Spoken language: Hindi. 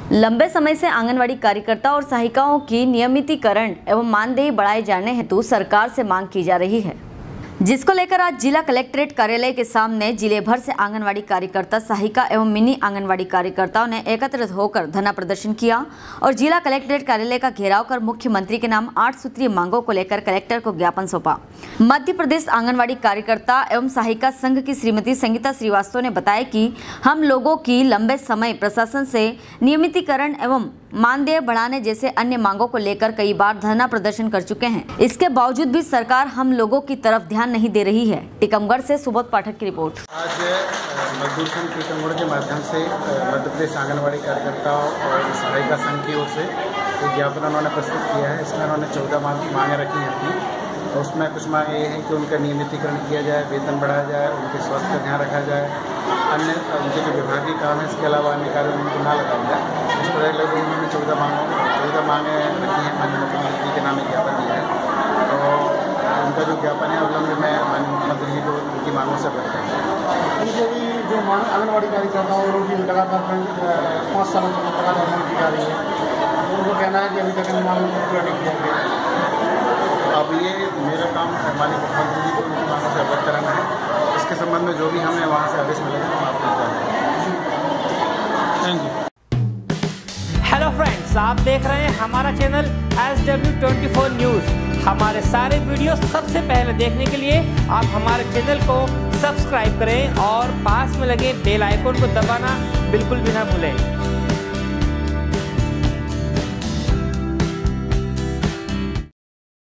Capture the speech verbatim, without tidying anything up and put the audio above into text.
लंबे समय से आंगनवाड़ी कार्यकर्ता और सहायिकाओं की नियमितीकरण एवं मानदेय बढ़ाए जाने हेतु सरकार से मांग की जा रही है, जिसको लेकर आज जिला कलेक्ट्रेट कार्यालय के सामने जिले भर से आंगनवाड़ी कार्यकर्ता, सहायिका एवं मिनी आंगनवाड़ी कार्यकर्ताओं ने एकत्रित होकर धरना प्रदर्शन किया और जिला कलेक्ट्रेट कार्यालय का घेराव कर मुख्यमंत्री के नाम आठ सूत्रीय मांगों को लेकर कलेक्टर को ज्ञापन सौंपा। मध्य प्रदेश आंगनवाड़ी कार्यकर्ता एवं सहायिका संघ की श्रीमती संगीता श्रीवास्तव ने बताया कि हम लोगों की लंबे समय प्रशासन से नियमितीकरण एवं मानदेय बढ़ाने जैसे अन्य मांगों को लेकर कई बार धरना प्रदर्शन कर चुके हैं। इसके बावजूद भी सरकार हम लोगों की तरफ ध्यान नहीं दे रही है। टीकमगढ़ से सुबोध पाठक की रिपोर्ट। आज मजदूर संघ टीकमगढ़ के माध्यम से मध्य प्रदेश आंगनवाड़ी कार्यकर्ताओं और सहायिका संघ की ओर से एक ज्ञापन उन्होंने प्रस्तुत किया है। इसमें उन्होंने चौदह मांगे रखी हैं अपनी। तो उसमें कुछ मांगे ये हैं कि उनका नियमितीकरण किया जाए, वेतन बढ़ाया जाए, उनके स्वास्थ्य का ध्यान रखा जाए, अन्य उनके जो विभागीय काम है इसके अलावा अन्य कार्यों में उनको ना लगाया जाए। इस तरह लगभग उन्होंने चौदह मांगों चौदह मांगे रखी हैं। माननीय मुख्यमंत्री के नाम एक ज्ञापन दिया है। तो उनका जो ज्ञापन है अवलंबन में माननीय मुख्यमंत्री जी को उनकी मांगों से करते हैं। उनके भी जो आंगनवाड़ी कार्यकर्ता और उनकी लगातार पाँच सालों से लगातार मांग की जा रही है, उनको कहना है कि अभी तक मांग पूरा नहीं किया गया। अब ये मेरा काम माननीय मुख्यमंत्री जी को उनकी मांगों से अवगत कराना है। इसके संबंध में जो भी हमें वहाँ से आदेश मिलेगा हम आपको बताएंगे। Thank you. हेलो फ्रेंड्स, आप देख रहे हैं हमारा channel S W twenty four news. हमारे सारे वीडियो सबसे पहले देखने के लिए आप हमारे चैनल को सब्सक्राइब करें और पास में लगे बेल आइकन को दबाना बिल्कुल भी ना भूलें।